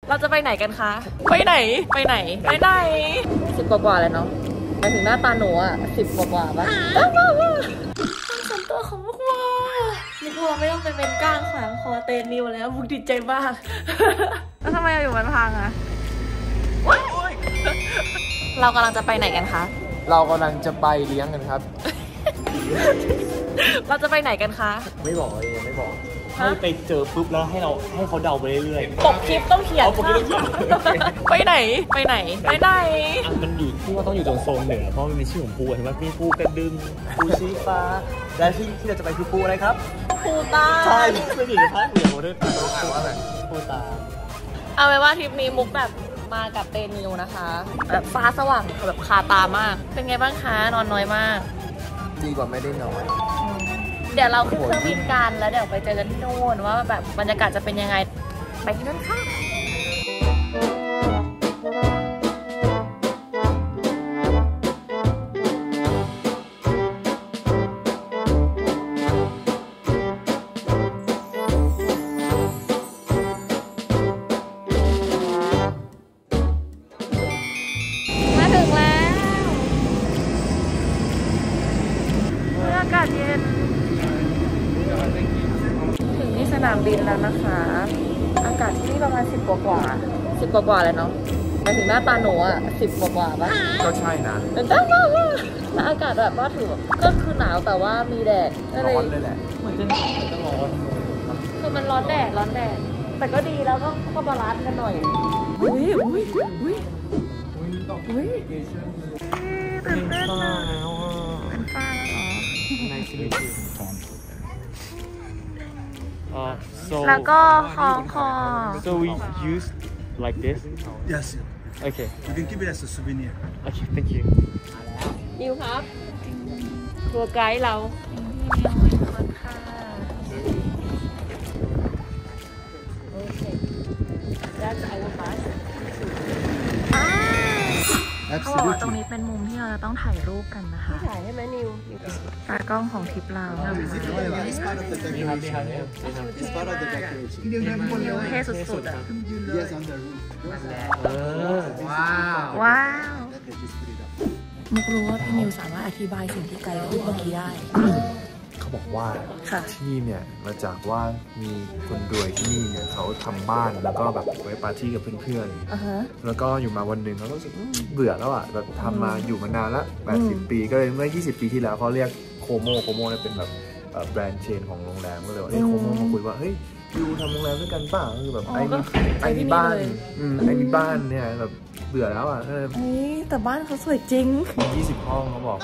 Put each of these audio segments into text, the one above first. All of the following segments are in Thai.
เราจะไปไหนกันคะไปไหน10 กว่าเลยเนาะไปถึงหน้าตาหนูอ่ะ10 กว่าปะส่วนตัวของมุกวาไม่ต้องไปเป็นก้างขวางคอเตนิวแล้วมุกดีใจมากแล้วทำไมอยู่มันพังอะเรากำลังจะไปไหนกันคะเรากำลังจะไปเลี้ยงกันครับเราจะไปไหนกันคะไม่บอกเลยไม่บอกให้ไปเจอปุ๊บแล้วให้เขาเดาไปเรื่อยๆปกคลิปต้องเขียนไปไหนมันอยู่ที่ว่าต้องอยู่ตรงโซนเหนือเพราะมันมีชื่อของภูเห็นไหมมีภูกระดึงภูชี้ฟ้าและที่เราจะไปคือภูอะไรครับภูตาใช่ไม่ผิดภาคเหนือด้วยภูว่าแบบภูตาเอาไว้ว่าทริปนี้มุกแบบมากับเตนิวนะคะแบบฟ้าสว่างแบบคาตามากเป็นไงบ้างคะนอนน้อยมากดีกว่าไม่ได้นอนเดี๋ยวเราขึ้นเครื่องบินกันแล้วเดี๋ยวไปเจอกันที่นู่นว่าแบบบรรยากาศจะเป็นยังไงไปที่นู่นค่ะมาถึงแล้วอากาศเย็นถึงที่สนามบินแล้วนะคะอากาศที่นี่ประมาณ10 กว่าเลยเนาะไปถึงหน้าตาหนูอ่ะ10 กว่าปะก็ใช่นะเป็นต้นมากแล้วอากาศแบบว่าถือก็คือหนาวแต่ว่ามีแดดร้อนเลยแหละเหมือนจะร้อนคือมันร้อนแดดแต่ก็ดีแล้วก็บาลานซ์กันหน่อยอุ้ยตื่นเต้นมากเป็นฟ้าแล้วเหรอแล้วก็คล้องคอ so we use like this yes okay you can keep it as a souvenir okay thank you นิวครับทัวร์ไกด์เราโอเคแล้วจะเอาไปเขาบอกว่าตรงนี้เป็นมุมที่เราจะต้องถ่ายรูปกันนะคะถ่ายให้ไหมนิวตากล้องของทริปเรานิวเท่สุดๆอ่ะว้าวมุกรู้ว่าพี่นิวสามารถอธิบายสิ่งที่ไกด์พูดเมื่อกี้ได้เขาบอกว่าที่เนี่ยมาจากว่ามีคนรวยที่นี่เนี่ยเขาทำบ้านแล้วก็แบบไว้ปาร์ตี้กับเพื่อนๆแล้วก็อยู่มาวันหนึ่งเขาก็รู้สึกเบื่อแล้วอ่ะแบบทำมาอยู่มานานละ80 ปีก็เลยเมื่อ20 ปีที่แล้วเขาเรียกโคโมเนี่ยเป็นแบบแบรนด์เชนของโรงแรมก็เลยว่าโคโมมาคุยว่าเฮ้ยยูทำโรงแรมด้วยกันป่ะคือแบบไอ้มีบ้านเนี่ยแบบเบื่อแล้วอ่ะแต่บ้านเขาสวยจริง 20 ห้องเขาบอก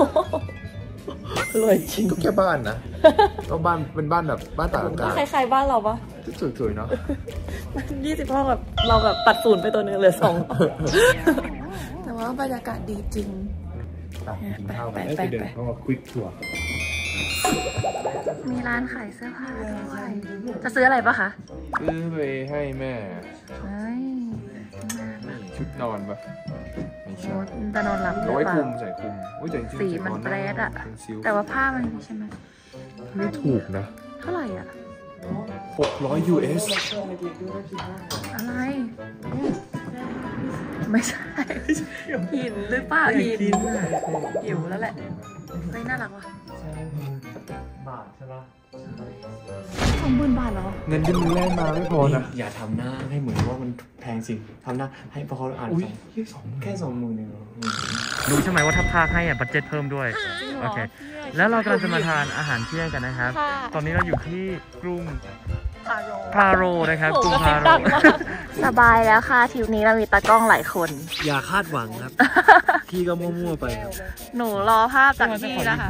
รวยจริงก็แค่บ้านนะก็บ้านเป็นบ้านแบบบ้านตากอากาศคล้ายๆบ้านเราปะสวยๆเนาะ 20 ห้องแบบเราแบบตัดศูนย์ไปตัวนึงเหลือ2แต่ว่าบรรยากาศดีจริงกินข้าวกันไปเดินเข้ามาควิกทัวร์มีร้านขายเสื้อผ้าด้วยจะซื้ออะไรปะคะซื้อไปให้แม่ชุดนอนปะไม่ใช่จะนอนหลับหรือเปล่าใส่คลุมสีมันเบรดอะแต่ว่าผ้ามันใช่ไหมไม่ถูกนะเท่าไหร่อะ $600 US อะไรไม่ใช่หินหรือเปล่าหิวแล้วแหละไม่น่ารักว่ะบาทใช่ปะ 20,000 บาทเหรอเงินที่มึงแลกมาไม่พอนะอย่าทำหน้าให้เหมือนว่ามันแพงสิทำหน้าให้พอเขาอ่านแค่20,000เองรู้ใช่ไหมว่าถ้าพาให้บัดเจ็ตเพิ่มด้วยโอเคแล้วเรากำลังจะมาทานอาหารเที่ยงกันนะครับตอนนี้เราอยู่ที่กรุงพาโรนะครับกรุงพาโรสบายแล้วค่ะทริปนี้เรามีตากล้องหลายคนอย่าคาดหวังครับพี่ก็มั่วๆไปหนูรอภาพจากพี่นะคะ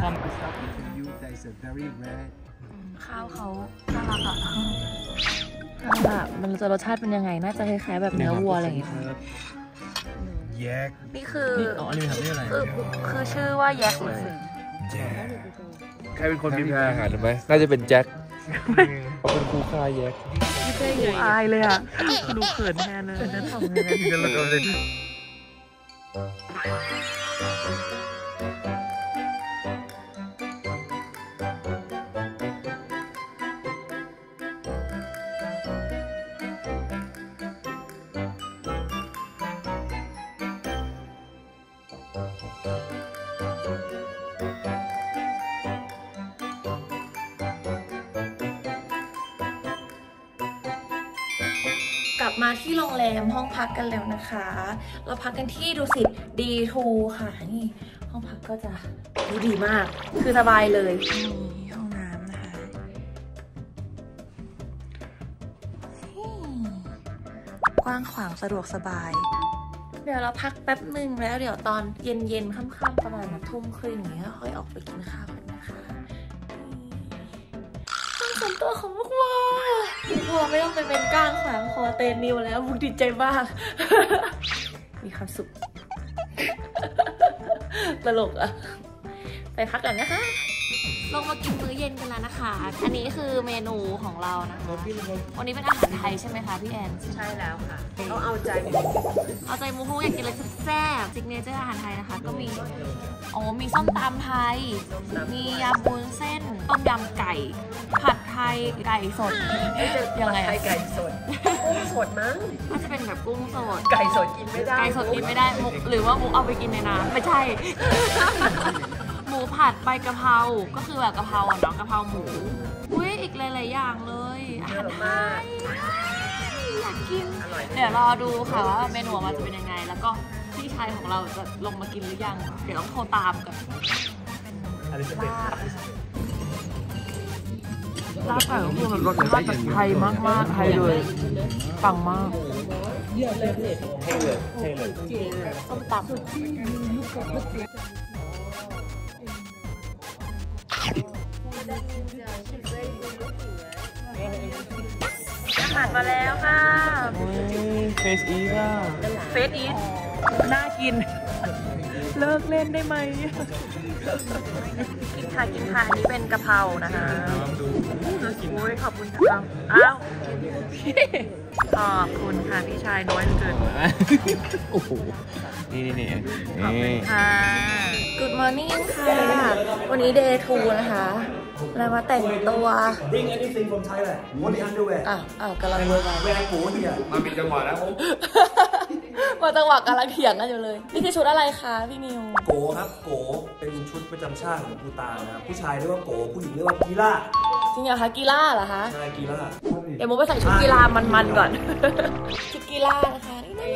ข้าวเขาน่ารักอ่ะแบบมันจะรสชาติเป็นยังไงน่าจะคล้ายๆแบบเนื้อวัวอะไรอย่างเงี้ยแยกนี่คืออันนี้ทำได้อะไรคือชื่อว่าแยกเลยใครเป็นคนพิมพ์อาหารไหมน่าจะเป็นแจ็คเขาเป็นครูค่าแยกอายเลยอ่ะดูเขินแทนเลยนั่นทำยังไงที่จะเราเลยกลับมาที่โรงแรมห้องพักกันแล้วนะคะ เราพักกันที่ดุสิต D2 ค่ะนี่ห้องพักก็จะดีมากคือสบายเลยนี่ห้องน้ำนะคะกว้างขวางสะดวกสบายเดี๋ยวเราพักแป๊บหนึ่งแล้วเดี๋ยวตอนเย็นๆค่ำๆประมาณทุ่มครึ่งอย่างเงี้ยค่อยออกไปกินข้าวกันนะคะห้องส่วนตัวของมุกว่าพอไม่ต้องไปเป็นก้างขวางคอเตนนิวแล้วมุกดีใจมาก มีความสุข ตลกอะไปพักกันนะคะลงมากินมื้อเย็นกันแล้วนะคะอันนี้คือเมนูของเรานะคะวันนี้เป็นอาหารไทยใช่ไหมคะพี่แอนใช่แล้วค่ะเราเอาใจมุกอยากกินอะไรแซ่บซิกเนเจอร์อาหารไทยนะคะก็มีมีส้มตำไทยมียำวุ้นเส้นต้มยำไก่ผัดไทยไก่สดยังไงไก่สดกุ้งสดมั้งน่าจะเป็นแบบกุ้งสดไก่สดกินไม่ได้มุกหรือว่ามุกเอาไปกินในน้ำไม่ใช่ หมูผัดใบกะเพราก็คือแบบกะเพราเนาะกะเพราหมูอุ้ยอีกหลายๆอย่างเลยอาหารไทยอยากกินเดี๋ยวรอดูค่ะว่าเมนูมันจะเป็นยังไงแล้วก็พี่ชายของเราจะลงมากินหรือยังเดี๋ยวต้องโทรตามกันลาบไก่ก็คือแบบรสชาติไทยมากๆไทยเลยปังมากให้เลยส้มตำอาหารมาแล้วค่ะเฟสอีทอ่ะเฟสอีทน่ากินเลิกเล่นได้ไหมกินค่ะอันนี้เป็นกะเพรานะคะโอ้ยขอบคุณค่ะอ้าวขอบคุณค่ะพี่ชายน้อยเกินโอ้โหนี่ขอบคุณค่ะ Good morning ค่ะวันนี้ Day 2 นะคะเรามาแต่งตัว Bring anything from Thailand. Only underwear. กำลังเวอร์มา Wear โกเนี่ยมาเป็นจังหวะแล้วมาจังหวะกำลังเถียงกันอยู่เลยนี่คือชุดอะไรคะพี่นิวโกครับโกเป็นชุดประจำชาติของภูฏานนะครับผู้ชายเรียกว่าโกผู้หญิงเรียกว่ากีฬาจริงเหรอคะกีฬาเหรอคะใช่กีฬาเดี๋ยวโมไปใส่ชุดกีฬามันๆก่อนชุดกีฬานะคะนี่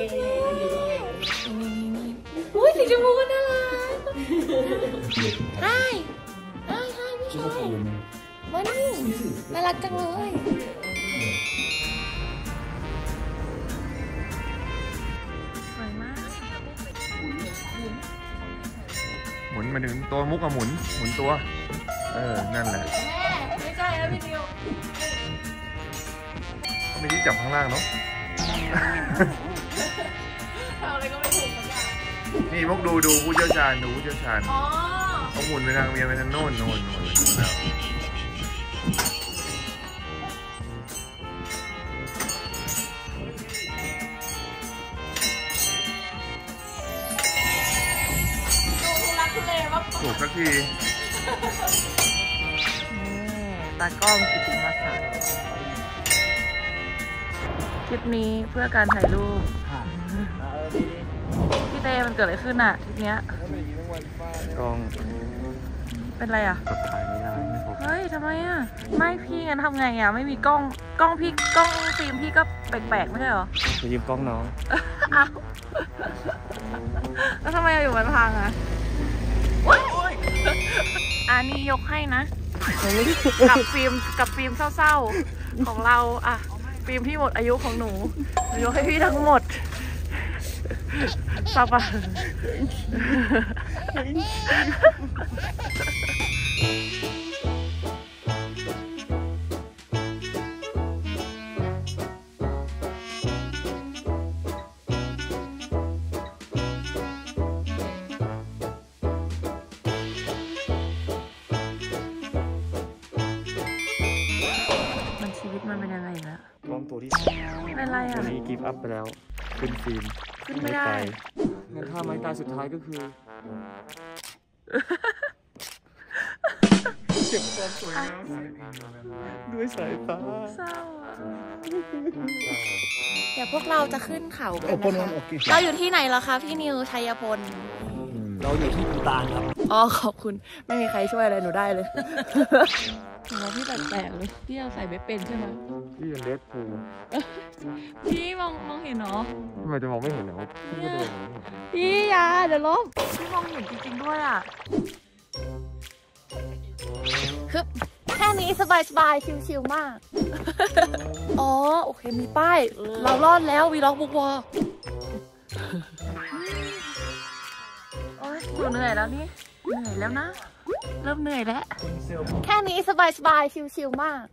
อุ้ยสีชมพูก็น่ารักใช่พี่ชายมานี่น่ารักจังเลยสวยมากหมุนมาถึงตัวมุกอะหมุนตัวนั่นแหละไม่ใช่แล้วพี่นิวเขาไม่ที่จับข้างล่างเนาะเอาอะไรก็ไม่ถูกสักอย่างนี่มุกดูผู้เชี่ยวชาญเขาหมุนไปทางเมียไปทางโน่นแล้วถูกสักทีตากล้องกิติมาศักดิ์คลิปนี้เพื่อการถ่ายรูปพี่เต้มันเกิดอะไรขึ้นอ่ะทริปเนี้ยกล้องเป็นไรอ่ะถ่ายไม่ได้เฮ้ยทำไมอ่ะไม่พี่งั้นทำไงอ่ะไม่มีกล้องพี่กล้องฟิล์มพี่ก็แปลกๆไม่ใช่เหรอไปยืมกล้องน้องแล้วทำไมอยู่มันพังอ่ะอันนี้ยกให้นะกับฟิล์มเศร้าๆของเราอ่ะฟิล์มที่หมดอายุของหนูยกให้พี่ทั้งหมดทราบปะมันเป็นยังไงนะกล้องตัวที่เป็นไรอ่ะตัวนี้กิฟต์อัพไปแล้วขึ้นฟิล์มขึ้นไม่ได้งั้นท่าไม้ตายสุดท้ายก็คือเก็บความสวยงามด้วยสายตาเศร้าอ่ะเดี๋ยวพวกเราจะขึ้นเขากันนะคะเราอยู่ที่ไหนแล้วคะพี่นิวชัยพลเราอยู่ที่ภูฏานครับขอบคุณไม่มีใครช่วยอะไรหนูได้เลยถือว่าพี่แปลกๆเลยพี่เอาใส่ไม่เป็นใช่ไหมพี่เลดพูพี่มองเห็นเหรอทำไมจะมองไม่เห็นเหรอพี่ก็เดินพี่ยาเดี๋ยวลบพี่มองเห็นจริงๆด้วยอ่ะคือแค่นี้สบายๆชิวๆมาก อ๋อโอเคมีป้ายเรารอดแล้ววีล็อกบุ๊กวอลโอ้ยหนูเหนื่อยแล้วนี่เหนื่อยแล้วนะเริ่มเหนื่อยแล้วแค่นี้สบายๆชิวๆมาก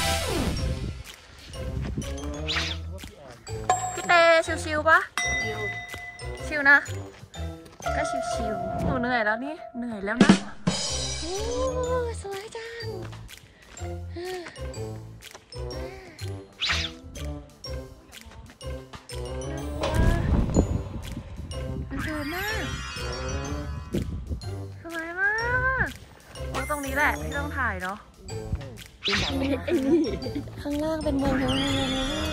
พี่เตชิวๆปะชิวนะก็ชิวๆหนูเหนื่อยแล้วนี่เหนื่อยแล้วนะโอ้สวยจังสวยมากสวยมากตรงนี้แหละที่ต้องถ่ายเนาะข้างล่างเป็นเมืองทั้งเมือง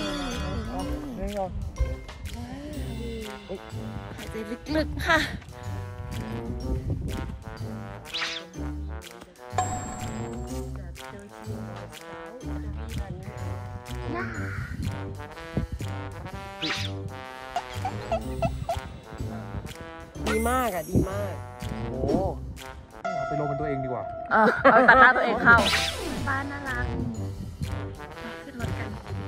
หายใจลึกๆค่ะดีมากอ่ะดีมากโอ้เอาไปลงเป็นตัวเองดีกว่าเอาตัดหน้าตัวเองเข้าบ้านน่ารักขึ้นรถกัน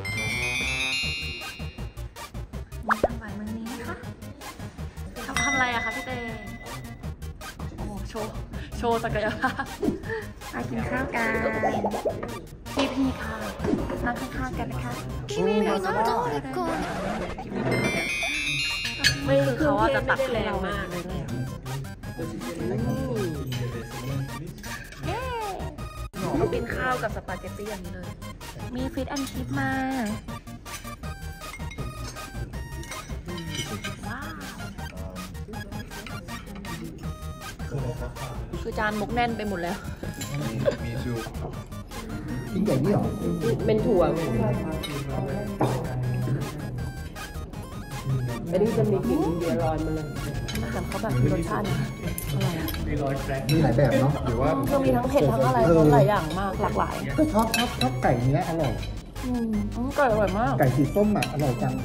มีจังหวะเมืองนี้นะคะทำอะไรอะคะพี่เตโอ้โชว์ศักยภาพมากินข้าวกันพี่ค่ะนั่งข้างๆกันนะคะไม่คือเขาจะตัดแรงมากเลยเขากินข้าวกับสปาเกตตี้อย่างนี้เลยมีฟิตแอนด์ชิพมาว้าวคือจานมุกแน่นไปหมดแล้วมีชูกินอย่างนี้หรอเป็นถั่วอันนี้จะมีกลิ่นอินเดียลอยมาเลยอาหารเขาแบบมีรสชาตินะอร่อยมีหลายแบบเนาะหรือว่าคือมีทั้งเผ็ดทั้งอะไรรสหลายอย่างมากหลากหลายก็ชอบไก่เนื้ออร่อยไก่อร่อยมากไก่สีส้มอ่ะอร่อยจัง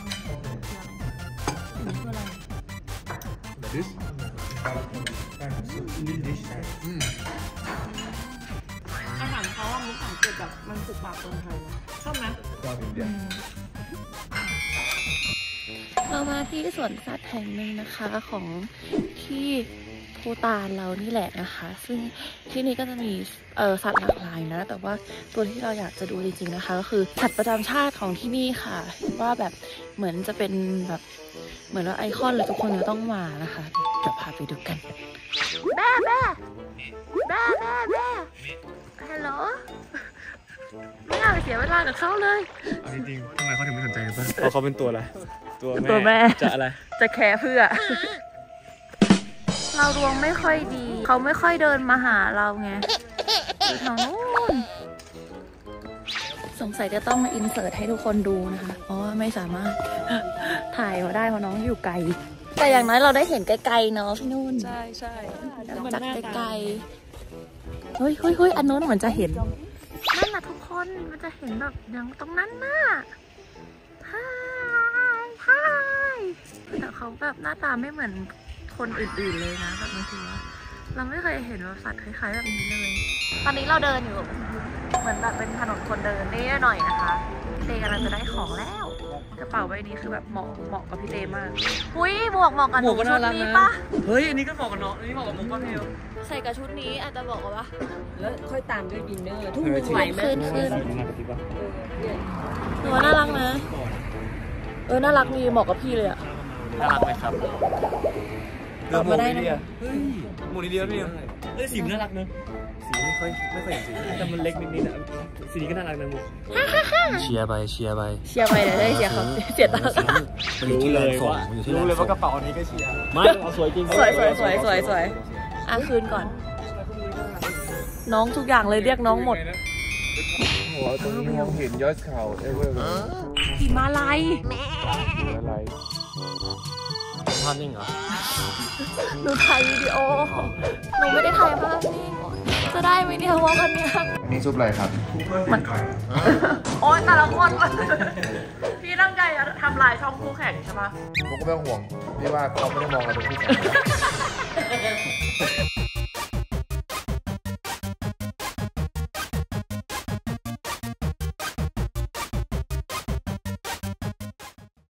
อาหารเขาว่ามุกสังเกตแบบมันสุกปากคนไทยชอบไหมเรามาที่สวนสัตว์แห่งหนึ่งนะคะของที่ภูฏานเรานี่แหละนะคะซึ่งที่นี่ก็จะมีสัตว์หลากหลายนะแต่ว่าตัวที่เราอยากจะดูจริงๆนะคะก็คือสัตว์ประจำชาติของที่นี่ค่ะว่าแบบเหมือนจะเป็นแบบเหมือนว่าไอคอนเลยทุกคนจะต้องมานะคะเดี๋ยวพาไปดูกันแบ๊ฮัลโหลไม่อยากเสียเวลากับเขาเลยจริงๆทำไมเขาถึงไม่สนใจป่ะเพราะเขาเป็นตัวอะไรตัวแม่จะอะไรจะแคร์เพื่อเราดวงไม่ค่อยดีเขาไม่ค่อยเดินมาหาเราไงอยู่ทางนู้นสงสัยจะต้องมาอินเสิร์ตให้ทุกคนดูนะคะเพราะว่าไม่สามารถถ่ายมาได้เพราะน้องอยู่ไกลแต่อย่างน้อยเราได้เห็นไกลๆเนาะพี่นุ่นใช่จากไกลๆเฮ้ยอันนู้นเหมือนจะเห็นนั่นแหละทุกคนมันจะเห็นแบบอย่างตรงนั้นน่ะฮายแต่เขาแบบหน้าตาไม่เหมือนคนอื่นๆเลยนะแบบบางทีว่าเราไม่เคยเห็นว่าสัตว์คล้ายๆแบบนี้เลยตอนนี้เราเดินอยู่เหมือนแบบเป็นถนนคนเดินนิดหน่อยนะคะเตกำลังจะได้ของแล้วกระเป๋าใบนี้คือแบบเหมาะกับพี่เตมากอุ้ยหมวกเหมาะกับหนูชุดนี้ปะเฮ้ยอันนี้ก็เหมาะกับน้องอันนี้เหมาะกับมุกป้าเพลใส่กับชุดนี้อาจจะบอกว่าแล้วค่อยตามด้วยดินเนอร์ทุ่มไหวไหมขึ้นหนูน่ารักนะน่ารักดีเหมาะกับพี่เลยอะน่ารักไหมครับตอบมาได้นะเฮ้ยหมูนิดเดียวพี่สีน่ารักเนอะสีไม่ค่อยเห็นสีแต่มันเล็กนิดๆนะสีก็น่ารักนะมุกเชียร์ไปเดี๋ยวได้เชียร์เขาเสียตังค์รู้เลยว่ากระเป๋านี้ก็เชียร์ไม่เอาสวยจริงสวยคืนก่อนน้องทุกอย่างเลยเรียกน้องหมดหัวตรงนี้เห็นยอดเขาหิมาลัยภาพนิ่งเหรอหนูถ่ายวิดีโอหนูไม่ได้ถ่ายภาพนิ่งจะได้ไหมเนี่ยว่ากันเนี่ยอันนี้ซุปอะไรครับมันโอ๊ยแต่ละคนพี่ตั้งใจจะทำลายช่องคู่แข่งใช่ปะผมก็ไม่ต้องห่วงพี่ว่าเขาไม่ได้มองเราเป็นคู่แข่ง